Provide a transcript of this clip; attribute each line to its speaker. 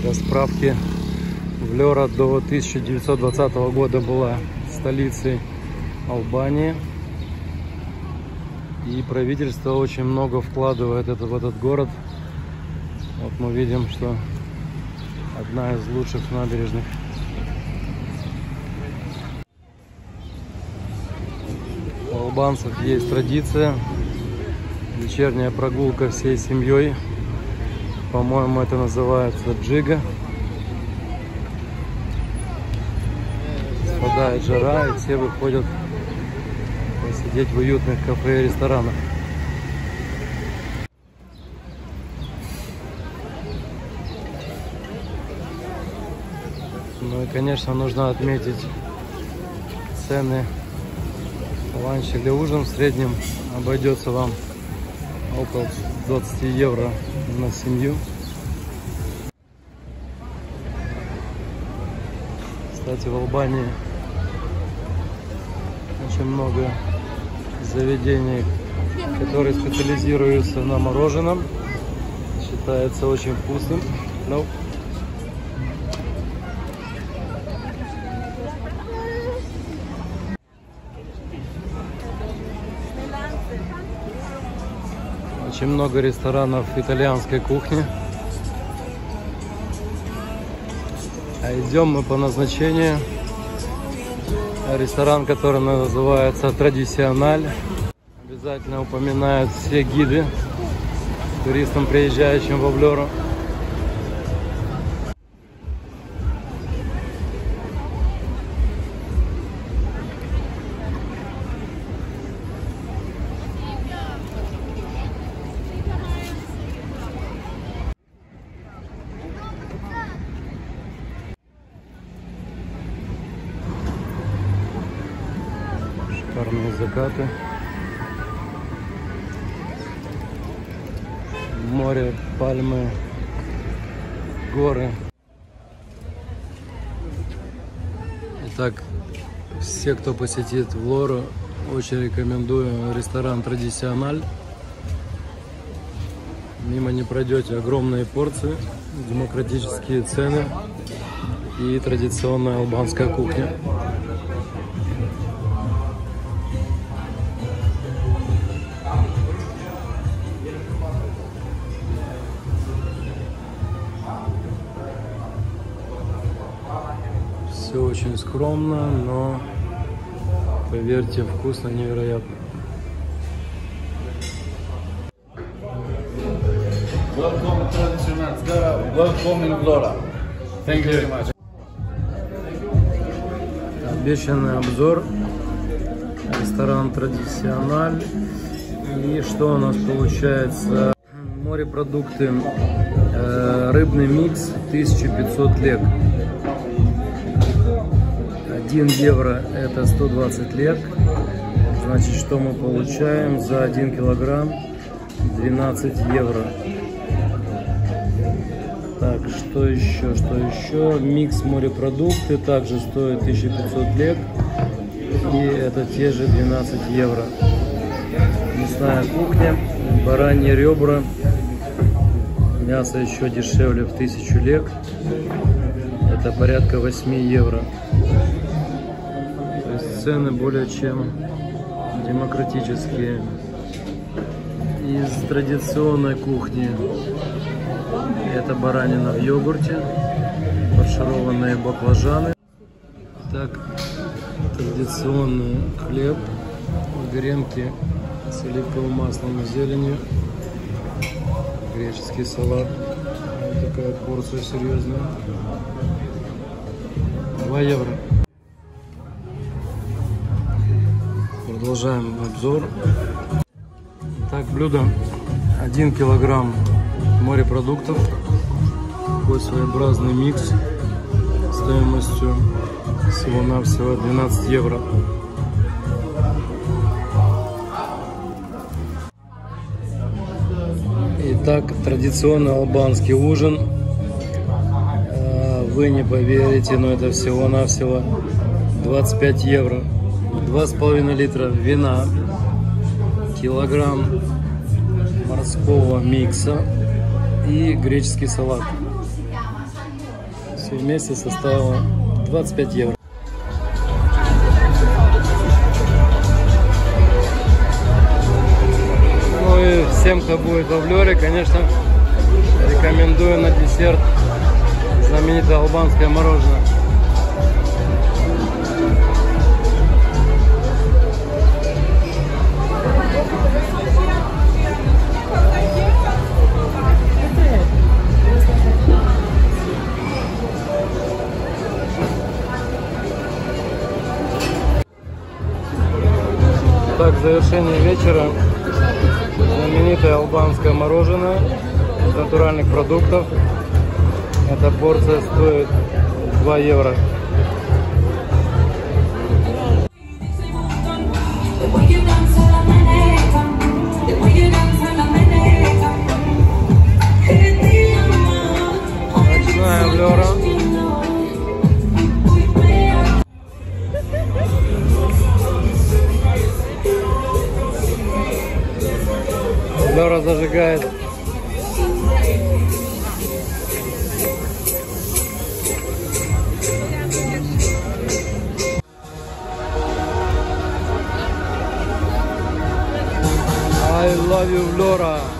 Speaker 1: Для справки, Влёра до 1920 года была столицей Албании. И правительство очень много вкладывает в этот город. Вот мы видим, что одна из лучших набережных. У албанцев есть традиция. Вечерняя прогулка всей семьей. По-моему, это называется джига. Спадает жара, и все выходят посидеть в уютных кафе и ресторанах. Ну и, конечно, нужно отметить цены. Ланч или ужин в среднем обойдется вам около 20 евро на семью. Кстати, в Албании очень много заведений, которые специализируются на мороженом. Считается очень вкусным. Очень много ресторанов итальянской кухни. А идем мы по назначению. Ресторан, который называется Традициональ. Обязательно упоминают все гиды туристам, приезжающим во Влёру. Шикарные закаты. Море, пальмы, горы. Итак, все, кто посетит Влёру, очень рекомендую ресторан Традициональ. Мимо не пройдете. Огромные порции, демократические цены и традиционная албанская кухня. Все очень скромно, но, поверьте, вкусно невероятно.
Speaker 2: Welcome to Tradicional. Welcome in Влёра. Thank you very much.
Speaker 1: Обещанный обзор. Ресторан Традициональ. И что у нас получается? Морепродукты. Рыбный микс 1500 лек. 1 евро это 120 лек. Значит, что мы получаем за 1 килограмм? 12 евро. Так, что еще? Что еще? Микс морепродукты также стоит 1500 лек. И это те же 12 евро. Мясная кухня, бараньи ребра. Мясо еще дешевле в 1000 лек. Это порядка 8 евро. То есть цены более чем демократические. Из традиционной кухни это баранина в йогурте, фаршированные баклажаны. Так, традиционный хлеб, гренки с оливковым маслом и зеленью, греческий салат. Вот такая порция серьезная. 2 евро. Продолжаем обзор. Так, блюдо 1 килограмм морепродуктов. Такой своеобразный микс стоимостью всего-навсего 12 евро. Итак, традиционный албанский ужин. Вы не поверите, но это всего-навсего 25 евро. 2,5 литра вина, килограмм морского микса и греческий салат. Все вместе составило 25 евро. Ну и всем, кто будет в Влёре, конечно, рекомендую на десерт знаменитое албанское мороженое. Так, в завершение вечера знаменитое албанское мороженое из натуральных продуктов. Эта порция стоит 2 евро. Ночная Влёра. Влёра зажигает. I love you, Влёра.